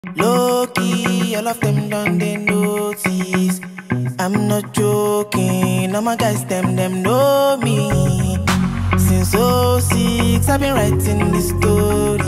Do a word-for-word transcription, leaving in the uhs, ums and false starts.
Low-key, all of them done they notice. I'm not joking, all my guys, them, them know me. Since oh six, I've been writing this story.